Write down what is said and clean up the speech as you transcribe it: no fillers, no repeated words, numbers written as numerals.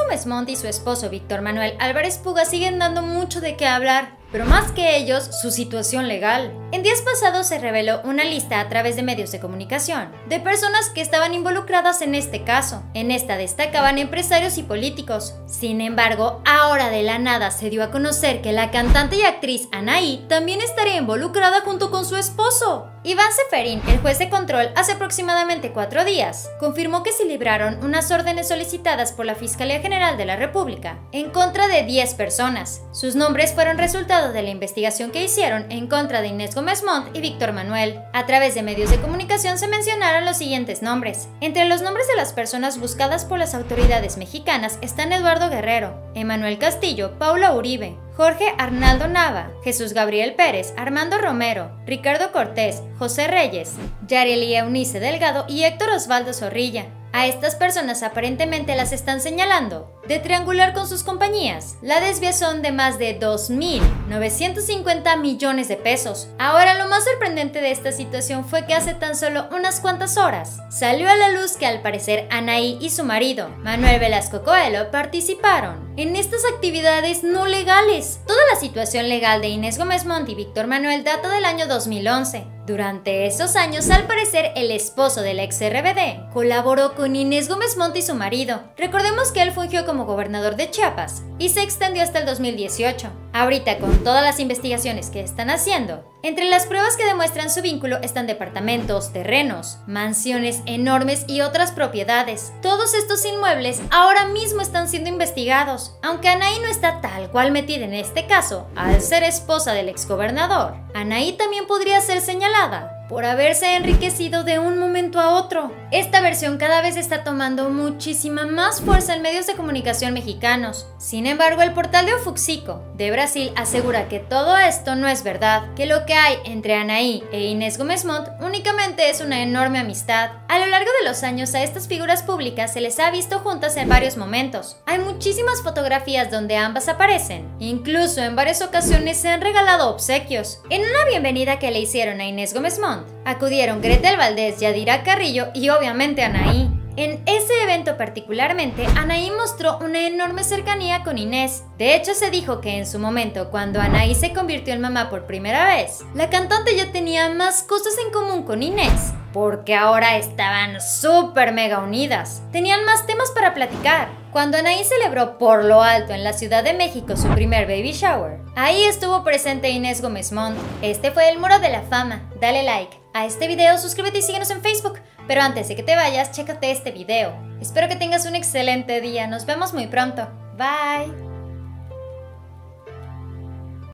Gómez Montt y su esposo Víctor Manuel Álvarez Puga siguen dando mucho de qué hablar, pero más que ellos, su situación legal. En días pasados se reveló una lista a través de medios de comunicación de personas que estaban involucradas en este caso. En esta destacaban empresarios y políticos. Sin embargo, ahora de la nada se dio a conocer que la cantante y actriz Anaí también estaría involucrada junto con su esposo. Iván Ceferín, el juez de control, hace aproximadamente 4 días, confirmó que se libraron unas órdenes solicitadas por la Fiscalía General de la República en contra de 10 personas. Sus nombres fueron resultado de la investigación que hicieron en contra de Inés Gómez Montt y Víctor Manuel. A través de medios de comunicación se mencionaron los siguientes nombres. Entre los nombres de las personas buscadas por las autoridades mexicanas están Eduardo Guerrero, Emanuel Castillo, Paula Uribe, Jorge Arnaldo Nava, Jesús Gabriel Pérez, Armando Romero, Ricardo Cortés, José Reyes, Yareli Eunice Delgado y Héctor Osvaldo Zorrilla. A estas personas aparentemente las están señalando de triangular con sus compañías la desviación de más de 2.950 millones de pesos. Ahora, lo más sorprendente de esta situación fue que hace tan solo unas cuantas horas salió a la luz que al parecer Anaí y su marido, Manuel Velasco Coelho, participaron en estas actividades no legales. Toda la situación legal de Inés Gómez Montt y Víctor Manuel data del año 2011. Durante esos años, al parecer, el esposo del ex RBD colaboró con Inés Gómez Montt y su marido. Recordemos que él fungió como gobernador de Chiapas y se extendió hasta el 2018. Ahorita, con todas las investigaciones que están haciendo, entre las pruebas que demuestran su vínculo están departamentos, terrenos, mansiones enormes y otras propiedades. Todos estos inmuebles ahora mismo están siendo investigados. Aunque Anaí no está tal cual metida en este caso, al ser esposa del exgobernador, Anaí también podría ser señalada por haberse enriquecido de un momento a otro. Esta versión cada vez está tomando muchísima más fuerza en medios de comunicación mexicanos. Sin embargo, el portal de Ofuxico de Brasil asegura que todo esto no es verdad, que lo que hay entre Anaí e Inés Gómez Montt únicamente es una enorme amistad. A lo largo de los años a estas figuras públicas se les ha visto juntas en varios momentos. Hay muchísimas fotografías donde ambas aparecen. Incluso en varias ocasiones se han regalado obsequios. En una bienvenida que le hicieron a Inés Gómez Montt, acudieron Gretel Valdés, Yadira Carrillo y obviamente Anaí. En ese evento particularmente, Anaí mostró una enorme cercanía con Inés. De hecho, se dijo que en su momento, cuando Anaí se convirtió en mamá por primera vez, la cantante ya tenía más cosas en común con Inés, porque ahora estaban súper mega unidas. Tenían más temas para platicar. Cuando Anaí celebró por lo alto en la Ciudad de México su primer baby shower, ahí estuvo presente Inés Gómez Montt. Este fue el Muro de la Fama. Dale like a este video, suscríbete y síguenos en Facebook. Pero antes de que te vayas, chécate este video. Espero que tengas un excelente día. Nos vemos muy pronto. Bye.